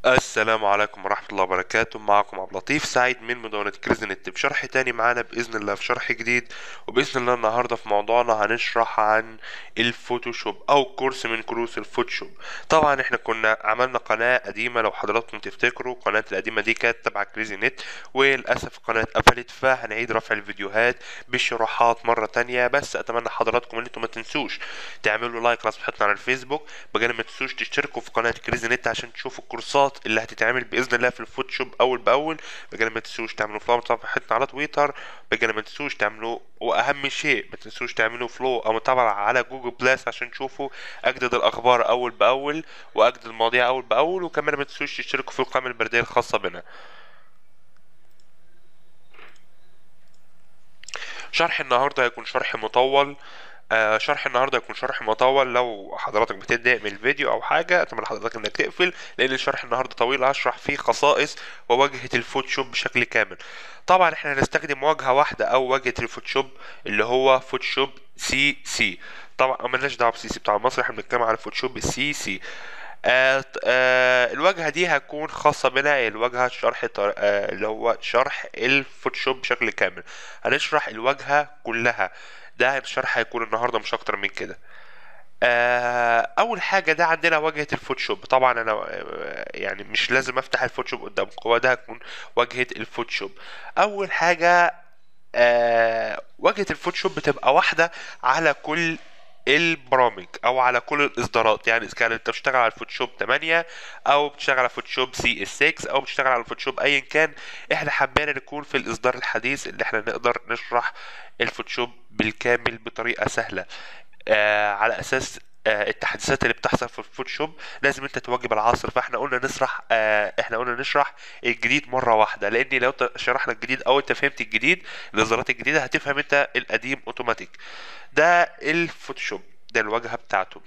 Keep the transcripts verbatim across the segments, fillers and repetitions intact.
السلام عليكم ورحمة الله وبركاته. معكم عبد اللطيف سعيد من مدونة كريزي نت بشرح تاني معانا بإذن الله في شرح جديد. وبإذن الله النهاردة في موضوعنا هنشرح عن الفوتوشوب أو كورس من كروس الفوتوشوب. طبعا احنا كنا عملنا قناة قديمة، لو حضراتكم تفتكروا القناة القديمة دي كانت تبع كريزي نت، وللأسف القناة اتقفلت، فهنعيد رفع الفيديوهات بالشروحات مرة تانية. بس أتمنى حضراتكم إن انتم ما تنسوش تعملوا لايك على صفحتنا على الفيسبوك، بجانب ما تنسوش تشتركوا في قناة كريزي نت عشان تشوفوا الكورسات اللي هتتعمل باذن الله في الفوتوشوب اول باول. بجانب ما تنسوش تعملوا فولو صفحتنا على تويتر، بجانب ما تنسوش تعملوا، واهم شيء ما تنسوش تعملوا فلو او متابعه على جوجل بلاس عشان تشوفوا اجدد الاخبار اول باول واجدد المواضيع اول باول. وكمان ما تنسوش تشتركوا في القائمه البريديه الخاصه بنا. شرح النهارده هيكون شرح مطول. آه شرح النهارده هيكون شرح مطول. لو حضرتك بتتضايق من الفيديو او حاجه اتمنى حضرتك انك تقفل، لان الشرح النهارده طويل. هشرح فيه خصائص وواجهه الفوتوشوب بشكل كامل. طبعا احنا هنستخدم واجهه واحده او واجهه الفوتوشوب اللي هو فوتوشوب سي سي. طبعا مالناش دعوه بسي سي بتاع مصر، احنا بنتكلم على فوتوشوب سي سي. آه آه الواجهه دي هتكون خاصه بنا، الواجهه شرح طر- آه اللي هو شرح الفوتوشوب بشكل كامل. هنشرح الواجهه كلها. ده الشرح هيكون النهارده مش اكتر من كده. آه اول حاجه ده عندنا واجهه الفوتوشوب. طبعا انا آه، يعني مش لازم افتح الفوتوشوب قدامكم، هو ده هتكون واجهه الفوتوشوب. اول حاجه، آه واجهة الفوتوشوب بتبقى واحدة على كل البرامج او على كل الاصدارات. يعني اذا كان انت بتشتغل على الفوتوشوب ثمانية او بتشتغل على فوتوشوب سي اس ستة او بتشتغل على الفوتوشوب ايا كان، احنا حبينا نكون في الاصدار الحديث اللي احنا نقدر نشرح الفوتوشوب بالكامل بطريقة سهلة. آه على اساس آه التحديثات اللي بتحصل في الفوتوشوب لازم انت تواكب العصر. فاحنا قلنا نشرح آه احنا قلنا نشرح الجديد مره واحده، لان لو انت شرحنا الجديد او انت فهمت الجديد الاصدارات الجديده هتفهم انت القديم اوتوماتيك. ده الفوتوشوب، ده الواجهه بتاعته.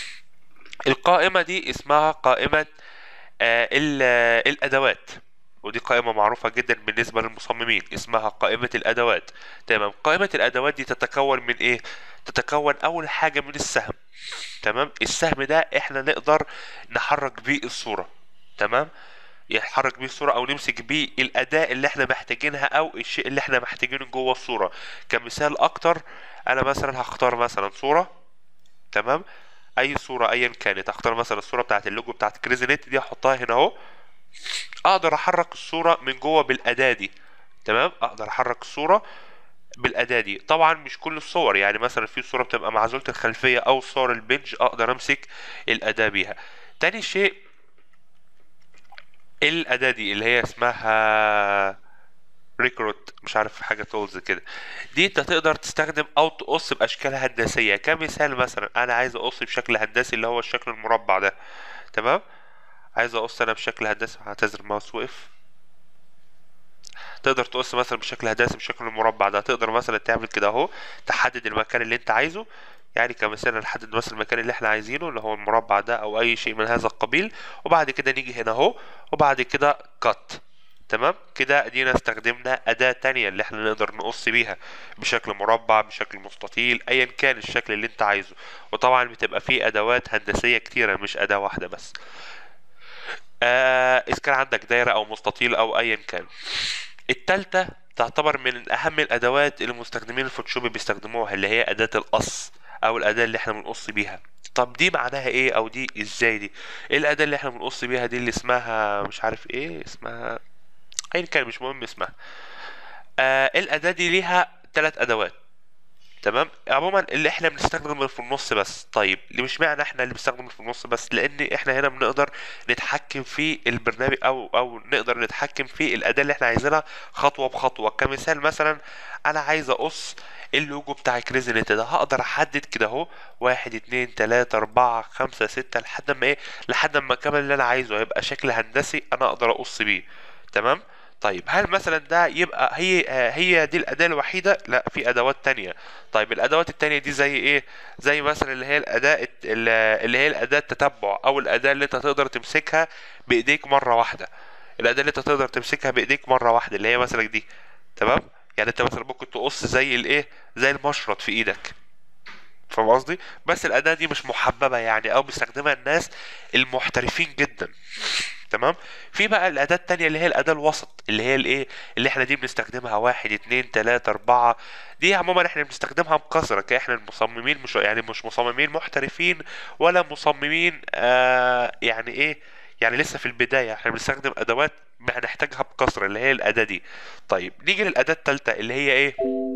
القائمه دي اسمها قائمه آه ال- آه، الادوات. ودي قائمة معروفة جدا بالنسبة للمصممين، اسمها قائمة الأدوات. تمام. قائمة الأدوات دي تتكون من إيه؟ تتكون أول حاجة من السهم. تمام. السهم ده احنا نقدر نحرك بيه الصورة. تمام. يتحرك بيه الصورة او نمسك بيه الاداة اللي احنا محتاجينها او الشيء اللي احنا محتاجينه جوه الصورة. كمثال اكتر، انا مثلا هختار مثلا صورة. تمام. اي صورة ايا كانت، هختار مثلا الصورة بتاعت اللوجو بتاعت كريزي نت دي، احطها هنا اهو. اقدر احرك الصورة من جوه بالاداة دي. تمام. اقدر احرك الصورة بالاداة دي. طبعا مش كل الصور، يعني مثلا في صورة بتبقى معزولة الخلفية او صور البنج اقدر امسك الاداة بيها. تاني شيء، الاداة دي اللي هي اسمها ريكروت، مش عارف حاجة تولز كده. دي انت تقدر تستخدم او تقص باشكال هندسية. كمثال مثلا انا عايز اقص بشكل هندسي اللي هو الشكل المربع ده. تمام. عايز اقص انا بشكل هندسي، هعتذر الماوس وقف. تقدر تقص مثلا بشكل هندسي بشكل المربع ده. تقدر مثلا تعمل كده اهو، تحدد المكان اللي انت عايزه. يعني كمثال نحدد مثلا المكان اللي احنا عايزينه اللي هو المربع ده او اي شيء من هذا القبيل، وبعد كده نيجي هنا اهو، وبعد كده كات. تمام. كده ادينا استخدمنا اداة تانية اللي احنا نقدر نقص بيها بشكل مربع بشكل مستطيل ايا كان الشكل اللي انت عايزه. وطبعا بتبقى فيه ادوات هندسية كتيرة مش اداة واحدة بس. آه اذا كان عندك دايرة او مستطيل او ايا كان. التالتة تعتبر من أهم الأدوات اللي مستخدمين الفوتوشوب بيستخدموها، اللي هي أداة القص أو الأداة اللي احنا بنقص بيها. طب دي معناها ايه او دي ازاي دي؟ ايه الأداة اللي احنا بنقص بيها دي اللي اسمها مش عارف ايه اسمها، ايا كان مش مهم اسمها. آه الأداة دي ليها ثلاث أدوات. تمام. عموما اللي احنا بنستخدم اللي في النص بس. طيب ليه مش معنى احنا اللي بنستخدم اللي في النص بس؟ لان احنا هنا بنقدر نتحكم في البرنامج او او نقدر نتحكم في الاداة اللي احنا عايزينها خطوة بخطوة. كمثال مثلا انا عايز اقص اللوجو بتاع كريزي نت ده، هقدر احدد كده اهو واحد اتنين تلاتة اربعة خمسة ستة لحد ما ايه، لحد ما اكمل اللي انا عايزه هيبقى شكل هندسي انا اقدر اقص بيه. تمام. طيب هل مثلا ده يبقى هي آه، هي دي الاداة الوحيدة؟ لا، في ادوات تانية. طيب الادوات التانية دي زي ايه؟ زي مثلا اللي هي الاداة الت- ال- اللي هي الاداة التتبع او الاداة اللي انت تقدر تمسكها بايديك مرة واحدة. الاداة اللي انت تقدر تمسكها بايديك مرة واحدة اللي هي مثلا دي. تمام. يعني انت مثلا ممكن تقص زي الايه، زي المشرط في ايدك. فاهم قصدي؟ بس الاداة دي مش محببة يعني، او بيستخدمها الناس المحترفين جدا. تمام. في بقى الاداة التانية اللي هي الاداة الوسط، اللي هي الايه، اللي احنا دي بنستخدمها واحد اتنين تلاتة اربعة. دي عموما احنا بنستخدمها بكثرة، كاحنا المصممين مش يعني مش مصممين محترفين ولا مصممين آه يعني ايه، يعني لسه في البداية، احنا بنستخدم ادوات ما هنحتاجها بكثرة، اللي هي الاداة دي. طيب نيجي للاداة التالتة اللي هي ايه،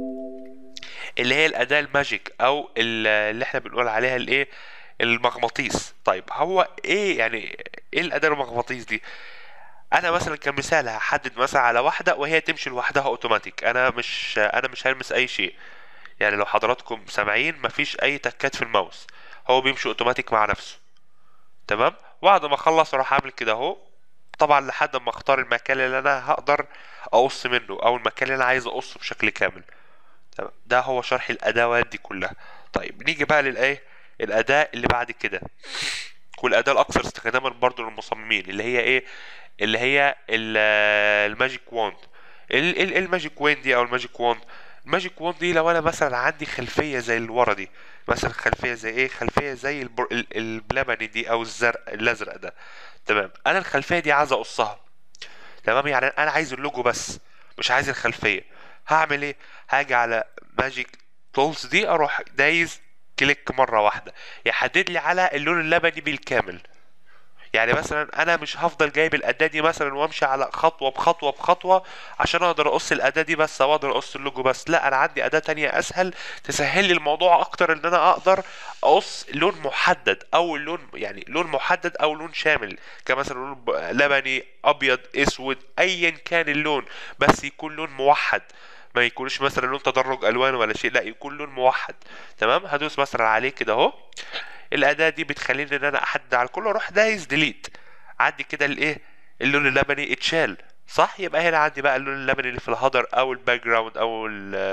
اللي هي الاداة الماجيك، او ال- اللي احنا بنقول عليها الايه، المغناطيس. طيب هو ايه يعني، ايه الاداة المغناطيس دي؟ انا مثلا كمثال هحدد مثلا على واحده وهي تمشي لوحدها اوتوماتيك، انا مش انا مش هلمس اي شيء. يعني لو حضراتكم سامعين مفيش اي تكات في الماوس، هو بيمشي اوتوماتيك مع نفسه. تمام. بعد ما اخلص اروح اعمل كده اهو، طبعا لحد ما اختار المكان اللي انا هقدر اقص منه، او المكان اللي انا عايز اقصه بشكل كامل. تمام. ده هو شرح الادوات دي كلها. طيب نيجي بقى للايه، الاداة اللي بعد كده، والاداة الاكثر استخداما برضو للمصممين، اللي هي ايه، اللي هي ال- الماجيك واند. ال- ال- الماجيك واند دي او الماجيك واند، الماجيك واند دي لو انا مثلا عندي خلفيه زي اللي ورا دي، مثلا خلفيه زي ايه، خلفيه زي البر... ال- البلبني دي او الزرق الازرق ده. تمام. انا الخلفيه دي عايز اقصها. تمام. يعني انا عايز اللوجو بس، مش عايز الخلفيه. هعمل ايه؟ هاجي على ماجيك تولز دي، اروح دايز كليك مره واحده، يحدد لي على اللون اللبني بالكامل. يعني مثلا انا مش هفضل جايب الاداه دي مثلا وامشي على خطوه بخطوه بخطوه عشان اقدر اقص الاداه دي بس، او اقدر اقص اللوجو بس. لا، انا عندي اداه تانية اسهل تسهل لي الموضوع اكتر، ان انا اقدر اقص لون محدد، او لون يعني لون محدد او لون شامل، كمثلا لون ب- لبني ابيض اسود ايا كان اللون، بس يكون لون موحد، ما يكونش مثلا لون تدرج الوان ولا شيء، لا يكون لون موحد. تمام. هدوس مثلا عليه كده اهو، الاداه دي بتخليني ان انا احدد على الكل، اروح دايس ديليت، عندي كده الايه، اللون اللبني اتشال. صح. يبقى هنا عندي بقى اللون اللبني اللي في الهدر او الباك جراوند او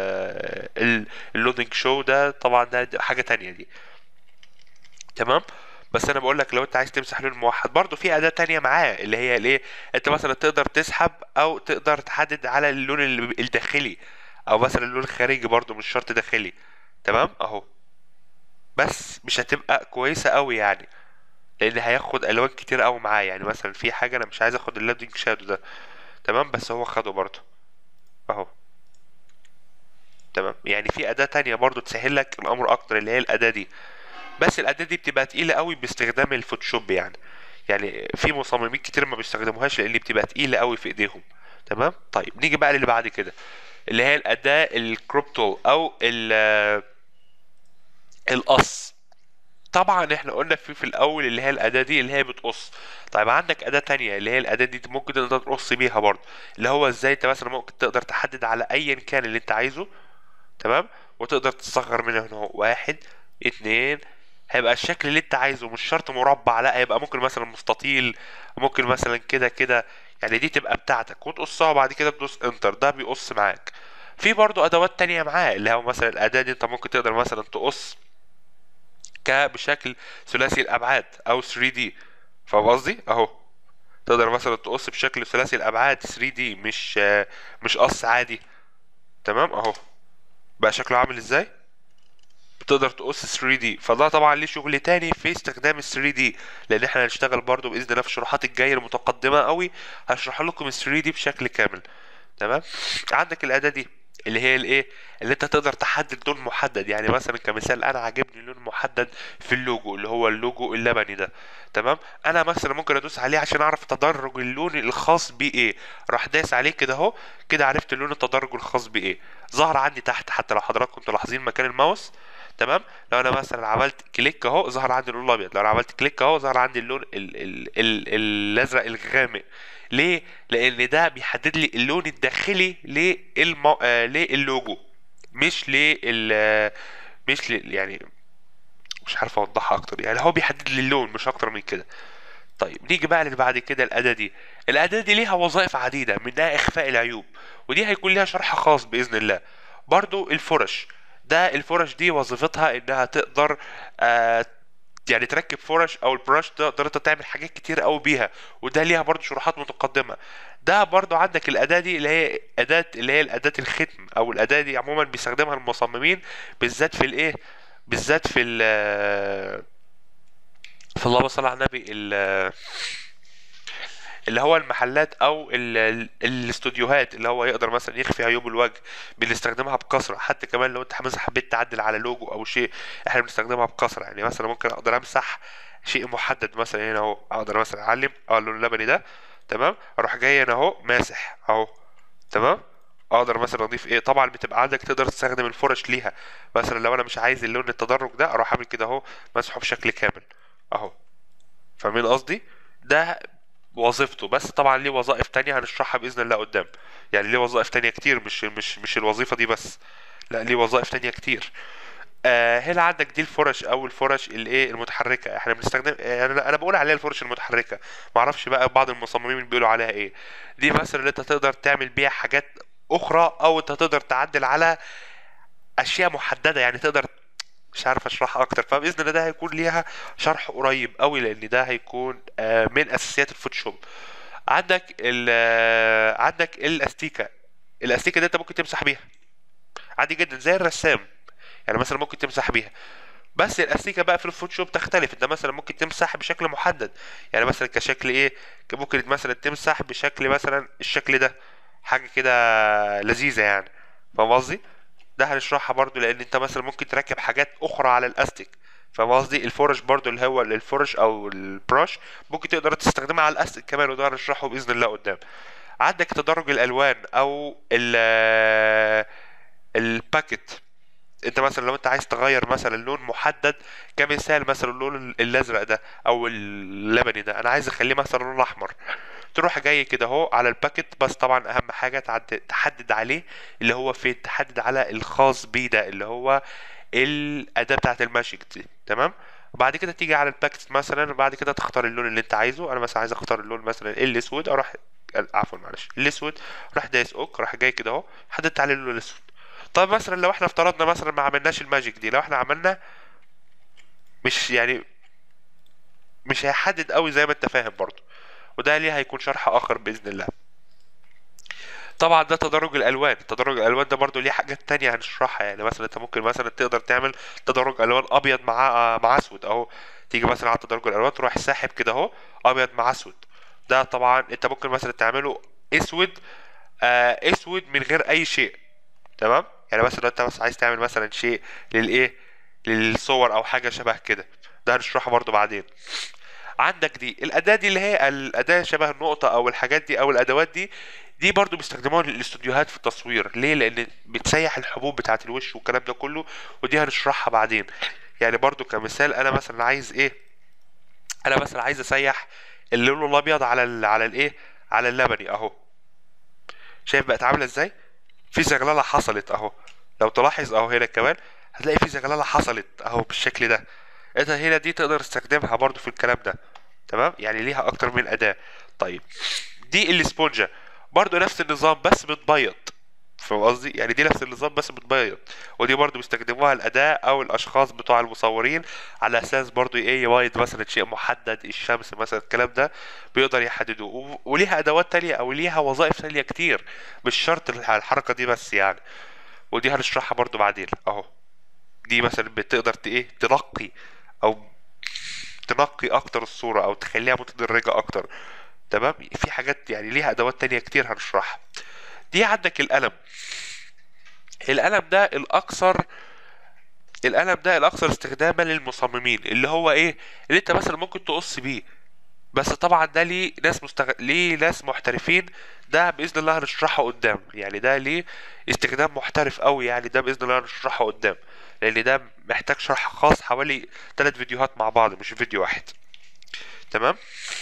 اللودنج شو ده، طبعا ده ده حاجه تانية دي. تمام. بس انا بقول لك لو انت عايز تمسح لون موحد، برضو في اداه تانية معاه، اللي هي الايه، انت مثلا تقدر تسحب او تقدر تحدد على اللون ال- الداخلي، او مثلا اللون الخارجي، برضو مش شرط داخلي. تمام اهو. بس مش هتبقى كويسه قوي يعني، لان هياخد الوان كتير قوي معاه. يعني مثلا في حاجه انا مش عايز اخد اللودنج شادو ده. تمام. بس هو خده برضه اهو. تمام. يعني في اداه تانية برضه تسهل لك الامر اكتر، اللي هي الاداه دي. بس الاداه دي بتبقى تقيله قوي باستخدام الفوتوشوب يعني، يعني في مصممين كتير ما بيستخدموهاش لان بتبقى تقيله قوي في ايديهم. تمام. طيب نيجي بقى للي بعد كده، اللي هي الاداه الكروب تول، او ال- القص. طبعا احنا قلنا في في الاول اللي هي الاداه دي اللي هي بتقص. طيب عندك اداه تانية اللي هي الاداه دي ممكن تقدر تقص بيها برضه، اللي هو ازاي انت مثلا ممكن تقدر تحدد على ايا كان اللي انت عايزه. تمام. وتقدر تصغر منه هنا اهو. واحد اتنين، هيبقى الشكل اللي انت عايزه، مش شرط مربع، لا هيبقى ممكن مثلا مستطيل، ممكن مثلا كده كده. يعني دي تبقى بتاعتك وتقصها، وبعد كده تدوس انتر، ده بيقص معاك. في برضه ادوات تانية معاه، اللي هو مثلا الاداة دي انت ممكن تقدر مثلا تقص ك بشكل ثلاثي الابعاد او ثري دي. فاهم قصدي اهو. تقدر مثلا تقص بشكل ثلاثي الابعاد ثري دي، مش آه، مش قص عادي. تمام اهو. بقى شكله عامل ازاي، بتقدر تقص ثري دي. فده طبعا ليه شغل تاني في استخدام ال ثري دي، لان احنا هنشتغل برضو باذن الله في الشروحات الجايه المتقدمه قوي، هشرح لكم ال ثري دي بشكل كامل. تمام. عندك الاداه دي اللي هي الايه، اللي انت تقدر تحدد لون محدد. يعني مثلا كمثال انا عاجبني لون محدد في اللوجو، اللي هو اللوجو اللبني ده. تمام. انا مثلا ممكن ادوس عليه عشان اعرف تدرج اللون الخاص بيه ايه، راح داس عليه كده اهو، كده عرفت اللون التدرج الخاص بيه ايه. ظهر عندي تحت، حتى لو حضراتكم كنتوا لاحظين مكان الماوس. تمام. لو انا مثلا عملت كليك اهو ظهر عندي اللون الابيض، لو انا عملت كليك اهو ظهر عندي اللون ال ال ال الازرق الغامق. ليه؟ لان ده بيحدد لي اللون الداخلي للمو... آه للوجو، مش لل آه، مش ل... يعني مش عارف اوضحها اكتر، يعني هو بيحدد لي اللون مش اكتر من كده. طيب نيجي بقى اللي بعد كده، الاداة دي. الاداة دي ليها وظائف عديدة، منها اخفاء العيوب، ودي هيكون ليها شرح خاص باذن الله. برضو الفرش، ده الفرش دي وظيفتها انها تقدر آه يعني تركب فرش، او البرش تقدر انت تعمل حاجات كتير قوي بيها، وده ليها برضو شروحات متقدمة. ده برضو عندك الاداة دي اللي هي اداة، اللي هي الاداة الختم، او الاداة دي عموما بيستخدمها المصممين بالذات في الايه، بالذات في ال في اللهم صل على النبي ال- اللي هو المحلات او ال- ال- الاستوديوهات اللي هو يقدر مثلا يخفي عيوب الوجه، بنستخدمها بكثره. حتى كمان لو انت مثلا حبيت تعدل على لوجو او شيء، احنا بنستخدمها بكثره. يعني مثلا ممكن اقدر امسح شيء محدد مثلا هنا اهو، اقدر مثلا اعلم اه اللون اللبني ده، تمام، اروح جاي هنا اهو ماسح اهو، تمام. اقدر مثلا اضيف ايه، طبعا بتبقى عندك تقدر تستخدم الفرش ليها. مثلا لو انا مش عايز اللون التدرج ده، اروح اعمل كده اهو، مسحه بشكل كامل اهو. فاهمين قصدي؟ ده وظيفته. بس طبعا ليه وظائف تانية هنشرحها بإذن الله قدام. يعني ليه وظائف تانية كتير، مش مش مش الوظيفة دي بس، لا ليه وظائف تانية كتير. آه هنا عندك دي الفرش او الفرش الايه المتحركه، احنا بنستخدم يعني انا أنا بقول عليها الفرش المتحركه، معرفش بقى بعض المصممين بيقولوا عليها ايه. دي مثلا اللي انت تقدر تعمل بيها حاجات اخرى، او انت تقدر تعدل على اشياء محدده، يعني تقدر، مش عارف اشرحها اكتر. فباذن الله ده هيكون ليها شرح قريب قوي، لان ده هيكون آه، من اساسيات الفوتوشوب. عندك ال آه، عندك الاستيكه. الاستيكه دي انت ممكن تمسح بيها عادي جدا زي الرسام، يعني مثلا ممكن تمسح بيها. بس الاستيكه بقى في الفوتوشوب تختلف، انت مثلا ممكن تمسح بشكل محدد، يعني مثلا كشكل ايه، ك- ممكن مثلا تمسح بشكل مثلا الشكل ده، حاجه كده لذيذه يعني. فاهم قصدي؟ ده هنشرحها برضو، لان انت مثلا ممكن تركب حاجات اخرى على الاستيك. فاهم قصدي؟ الفرش برضو اللي هو الفرش او البراش ممكن تقدر تستخدمها على الاستيك كمان، وده هنشرحه باذن الله قدام. عندك تدرج الالوان او ال الباكت. انت مثلا لو انت عايز تغير مثلا لون محدد، كمثال مثلا اللون الازرق ده او اللبني ده، انا عايز اخليه مثلا لون احمر، تروح جاي كده اهو على الباكت. بس طبعا اهم حاجه تعد- تحدد عليه اللي هو فين، تحدد على الخاص بيه ده اللي هو الاداه بتاعت الماجيك دي، تمام. وبعد كده تيجي على الباكت مثلا، وبعد كده تختار اللون اللي انت عايزه. انا مثلا عايز اختار اللون مثلا الاسود، اروح، عفوا معلش الاسود، راح دايس اوك، راح جاي كده اهو حددت عليه اللون الاسود. طيب مثلا لو احنا افترضنا مثلا ما عملناش الماجيك دي، لو احنا عملنا مش يعني مش هيحدد قوي زي ما انت فاهم برضو، وده ليه هيكون شرح اخر باذن الله. طبعا ده تدرج الالوان. تدرج الالوان ده برضو ليه حاجات تانية هنشرحها، يعني مثلا انت ممكن مثلا تقدر تعمل تدرج الوان ابيض مع مع اسود اهو. تيجي مثلا على تدرج الالوان تروح ساحب كده اهو ابيض مع اسود. ده طبعا انت ممكن مثلا تعمله اسود، آه اسود من غير اي شيء، تمام. يعني مثلا لو انت بس عايز تعمل مثلا شيء للايه، للصور او حاجه شبه كده، ده هنشرحه برضو بعدين. عندك دي الاداه دي اللي هي الاداه شبه النقطه او الحاجات دي او الادوات دي، دي برضو بيستخدموها الاستوديوهات في التصوير. ليه؟ لان بتسيح الحبوب بتاعه الوش والكلام ده كله، ودي هنشرحها بعدين. يعني برضو كمثال، انا مثلا عايز ايه، انا مثلا عايز اسيح اللون الابيض على ال على الايه، على اللبني اهو. شايف بقت عامله ازاي؟ في زغلله حصلت اهو. لو تلاحظ اهو هنا كمان هتلاقي في زغلله حصلت اهو بالشكل ده. انت هنا دي تقدر تستخدمها برضو في الكلام ده، تمام. يعني ليها اكتر من اداة. طيب دي الاسبونجة، برضو نفس النظام بس بتبيض. فاهم قصدي؟ يعني دي نفس النظام بس بتبيض. ودي برضو بيستخدموها الاداة او الاشخاص بتوع المصورين، على اساس برضو ايه، يبيض مثلا شيء محدد، الشمس مثلا الكلام ده بيقدر يحددوه. و- وليها ادوات تانية او ليها وظائف تانية كتير، مش شرط الح- الحركة دي بس يعني. ودي هنشرحها برضو بعدين اهو. دي مثلا بتقدر ت- ايه تنقي او تنقي اكتر الصورة او تخليها متدرجة اكتر، تمام. في حاجات يعني ليها ادوات تانية كتير هنشرحها. دي عندك القلم. القلم ده الاكثر القلم ده الاكثر استخداما للمصممين، اللي هو ايه، اللي انت مثلا ممكن تقص بيه. بس طبعا ده ليه ناس مستغ... ليه ناس محترفين، ده باذن الله هنشرحه قدام. يعني ده ليه استخدام محترف قوي، يعني ده باذن الله هنشرحه قدام، لان ده محتاج شرح خاص، حوالي ثلاث فيديوهات مع بعض مش فيديو واحد، تمام.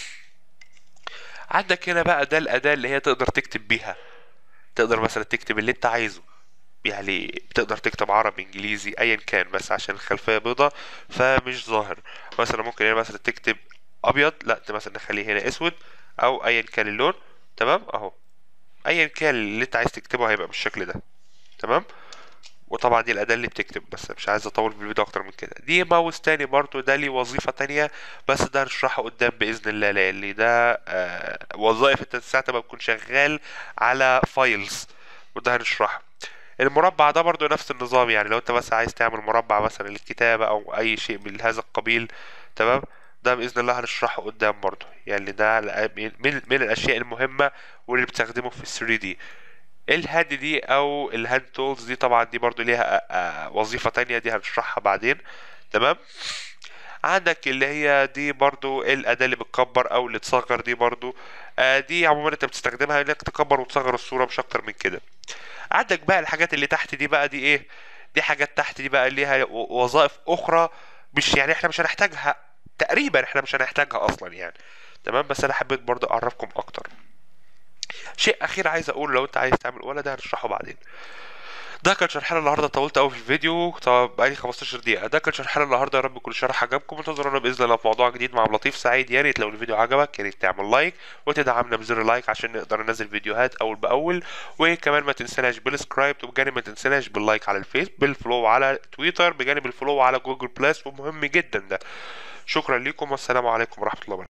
عندك هنا بقى ده الأداة اللي هي تقدر تكتب بيها. تقدر مثلا تكتب اللي انت عايزه، يعني بتقدر تكتب عربي انجليزي ايا كان، بس عشان الخلفية بيضة فمش ظاهر. مثلا ممكن هنا مثلا تكتب ابيض، لا انت مثلا نخليه هنا اسود، او ايا كان اللون، تمام اهو. ايا كان اللي انت عايز تكتبه هيبقى بالشكل ده، تمام. وطبعا دي الأداة اللي بتكتب، بس مش عايز أطول في الفيديو أكتر من كده. دي ماوس تاني برضو، ده ليه وظيفة تانية، بس ده هنشرحه قدام بإذن الله، لأن ده آه وظائف أنت ساعة ما بتكون شغال على فايلز، وده هنشرحه. المربع ده برضو نفس النظام، يعني لو أنت بس عايز تعمل مربع مثلا للكتابة أو أي شيء من هذا القبيل، تمام. ده باذن الله هنشرحه قدام برضه، يعني ده من من الاشياء المهمه واللي بتستخدمه في ال ثري دي. الهاند دي او الهاند تولز دي طبعا دي برضو ليها آه، آه، وظيفة تانية، دي هنشرحها بعدين. تمام. عندك اللي هي دي برضو الأداة اللي بتكبر أو اللي تصغر، دي برضو آه، دي عموما أنت بتستخدمها إنك تكبر وتصغر الصورة مش أكتر من كده. عندك بقى الحاجات اللي تحت دي بقى، دي إيه؟ دي حاجات تحت دي بقى ليها و- وظائف أخرى، مش يعني إحنا مش هنحتاجها تقريبا، إحنا مش هنحتاجها أصلا يعني. تمام. بس أنا حبيت برضو أعرفكم أكتر. شيء أخير عايز أقول، لو أنت عايز تعمل ولا ده هنشرحه بعدين. ده كان شرحنا النهارده، طولت قوي في الفيديو، طب بقالي خمستاشر دقيقة. ده كان شرحنا النهارده، يا رب يكون الشرح عجبكم. انتظرونا بإذن الله في موضوع جديد مع عبد اللطيف سعيد. يا ريت لو الفيديو عجبك يا ريت تعمل لايك وتدعمنا بزر لايك عشان نقدر ننزل فيديوهات أول بأول. وكمان ما تنسناش بالسكرايب، وبجانب ما تنسناش باللايك على الفيس، بالفلو على تويتر، بجانب الفلو على جوجل بلس، ومهم جدا ده. شكرا لكم والسلام عليكم ورحمة الله وبركاته.